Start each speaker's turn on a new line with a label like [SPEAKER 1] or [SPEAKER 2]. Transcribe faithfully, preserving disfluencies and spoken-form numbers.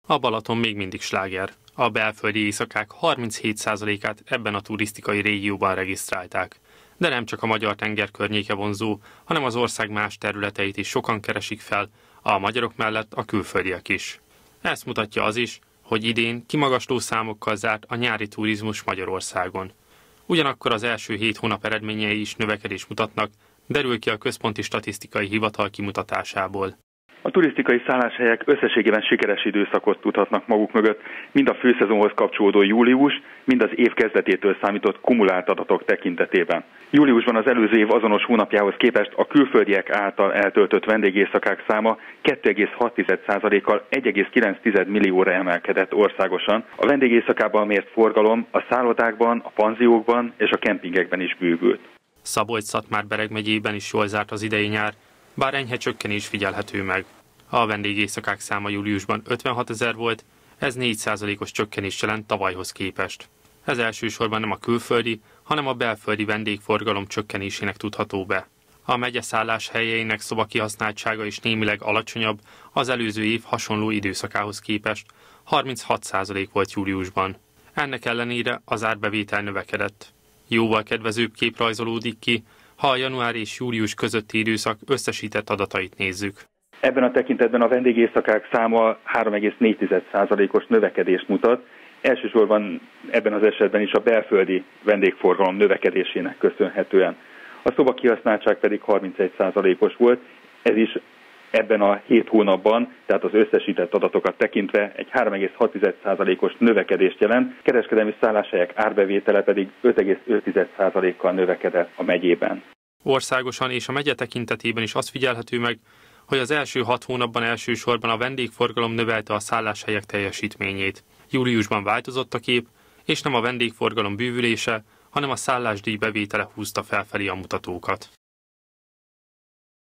[SPEAKER 1] A Balaton még mindig sláger. A belföldi éjszakák harminchét százalékát ebben a turisztikai régióban regisztrálták. De nem csak a magyar tenger környéke vonzó, hanem az ország más területeit is sokan keresik fel, a magyarok mellett a külföldiek is. Ezt mutatja az is, hogy idén kimagasló számokkal zárt a nyári turizmus Magyarországon. Ugyanakkor az első hét hónap eredményei is növekedést mutatnak, derül ki a Központi Statisztikai Hivatal kimutatásából.
[SPEAKER 2] A turisztikai szálláshelyek összességében sikeres időszakot tudhatnak maguk mögött, mind a főszezonhoz kapcsolódó július, mind az év kezdetétől számított kumulált adatok tekintetében. Júliusban az előző év azonos hónapjához képest a külföldiek által eltöltött vendégészakák száma két egész hat százalékkal egy egész kilenc millióra emelkedett országosan. A vendégészakában mért forgalom a szállodákban, a panziókban és a kempingekben is bővült.
[SPEAKER 1] Szabolcs-Szatmár-Bereg megyében is jól zárt az idei nyár, bár enyhe csökkenés figyelhető meg. A vendégészakák száma júliusban ötvenhatezer volt, ez négy százalékos csökkenést jelent tavalyhoz képest. Ez elsősorban nem a külföldi, hanem a belföldi vendégforgalom csökkenésének tudható be. A megye szálláshelyeinek szobakihasználtsága is némileg alacsonyabb az előző év hasonló időszakához képest, harminchat százalék volt júliusban. Ennek ellenére az árbevétel növekedett. Jóval kedvezőbb kép rajzolódik ki, ha a január és július közötti időszak összesített adatait nézzük.
[SPEAKER 2] Ebben a tekintetben a vendégészakák száma három egész négy százalékos növekedést mutat, elsősorban ebben az esetben is a belföldi vendégforgalom növekedésének köszönhetően. A szobakihasználtság pedig harmincegy százalékos volt, ez is ebben a hét hónapban, tehát az összesített adatokat tekintve egy három egész hat százalékos növekedést jelent, kereskedelmi szálláshelyek árbevétele pedig öt egész öt százalékkal növekedett a megyében.
[SPEAKER 1] Országosan és a megye tekintetében is az figyelhető meg, hogy az első hat hónapban elsősorban a vendégforgalom növelte a szálláshelyek teljesítményét. Júliusban változott a kép, és nem a vendégforgalom bővülése, hanem a szállásdíj bevétele húzta felfelé a mutatókat.